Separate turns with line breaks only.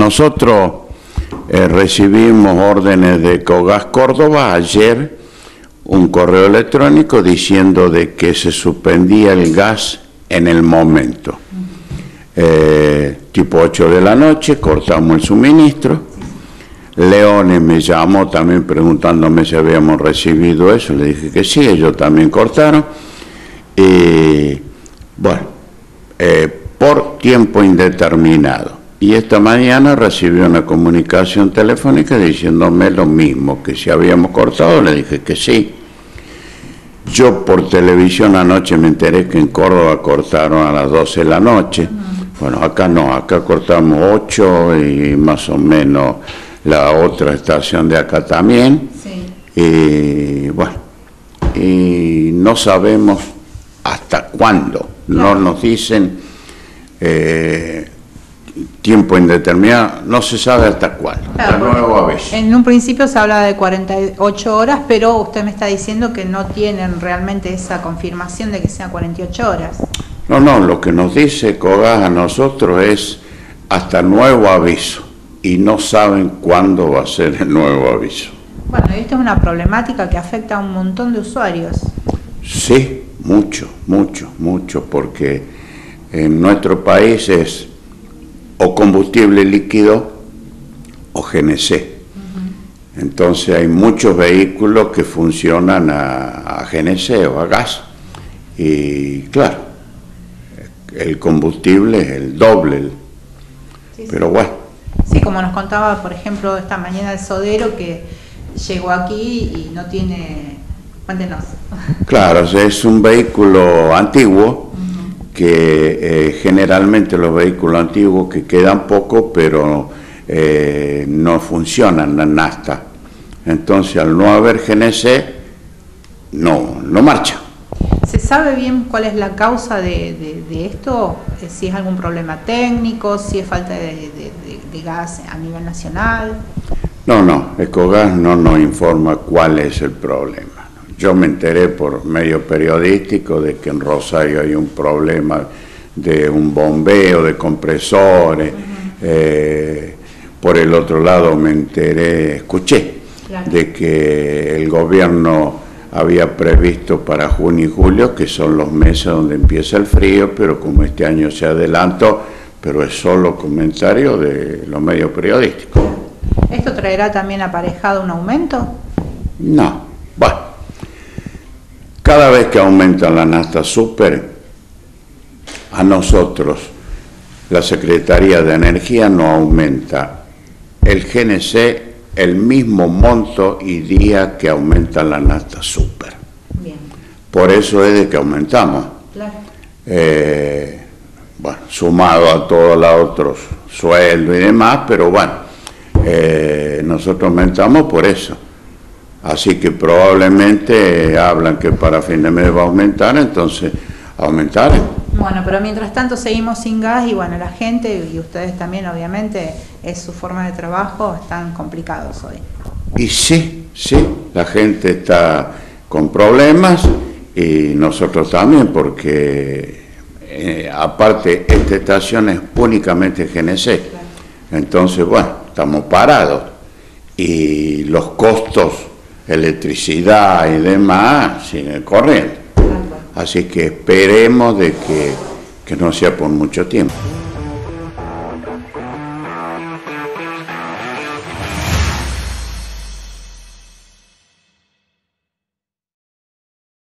nosotros recibimos órdenes de Ecogas Córdoba ayer, un correo electrónico diciendo de que se suspendía el gas en el momento. Tipo 8 de la noche, cortamos el suministro. Leones me llamó también preguntándome si habíamos recibido eso, le dije que sí, ellos también cortaron. Bueno, por tiempo indeterminado. Y esta mañana recibí una comunicación telefónica diciéndome lo mismo, que si habíamos cortado, le dije que sí. Yo por televisión anoche me enteré que en Córdoba cortaron a las 12 de la noche. Bueno, acá no, acá cortamos 8 y más o menos la otra estación de acá también.
Sí.
Y bueno, y no sabemos hasta cuándo.
Claro.
No nos dicen tiempo indeterminado, no se sabe hasta cuándo.
Claro,
Nuevo aviso.
en un principio se habla de 48 horas, pero usted me está diciendo que no tienen realmente esa confirmación de que sean 48 horas.
No, lo que nos dice Ecogas a nosotros es hasta nuevo aviso y no saben cuándo va a ser el nuevo aviso.
Bueno, y esto es una problemática que afecta a un montón de usuarios.
Sí, mucho, porque en nuestro país es o combustible líquido o GNC. Entonces hay muchos vehículos que funcionan a GNC o a gas. Y claro, el combustible es el doble.
Sí,
pero bueno.
Sí, como nos contaba, por ejemplo, esta mañana el Sodero que llegó aquí y no tiene... Cuéntenos. Claro,
es un vehículo antiguo, que generalmente los vehículos antiguos que quedan poco, pero no funcionan la nafta. Entonces, al no haber GNC, no marcha.
¿Se sabe bien cuál es la causa de esto? Si es algún problema técnico, si es falta de gas a nivel nacional.
No, Ecogas no nos informa cuál es el problema. Yo me enteré por medio periodístico de que en Rosario hay un problema de un bombeo de compresores. Por el otro lado me enteré, escuché,
claro,
de que el gobierno había previsto para junio y julio, que son los meses donde empieza el frío, pero como este año se adelantó, pero es solo comentario de los medios periodísticos.
¿Esto traerá también aparejado un aumento?
No, bueno. Cada vez que aumenta la nafta super, a nosotros, la Secretaría de Energía nos aumenta el GNC el mismo monto y día que aumenta la nafta super.
Bien.
Por eso es de que aumentamos.
Claro.
Bueno, sumado a todos los otros sueldos y demás, pero bueno, nosotros aumentamos por eso. Así que probablemente hablan que para fin de mes va a aumentar, entonces aumentarán.
Bueno, pero mientras tanto seguimos sin gas y bueno, la gente y ustedes también obviamente es su forma de trabajo, están complicados hoy.
Y sí, la gente está con problemas y nosotros también, porque aparte esta estación es únicamente GNC. Claro. Entonces, bueno, estamos parados y los costos, electricidad y demás, siguen corriendo. Así que esperemos de que no sea por mucho tiempo.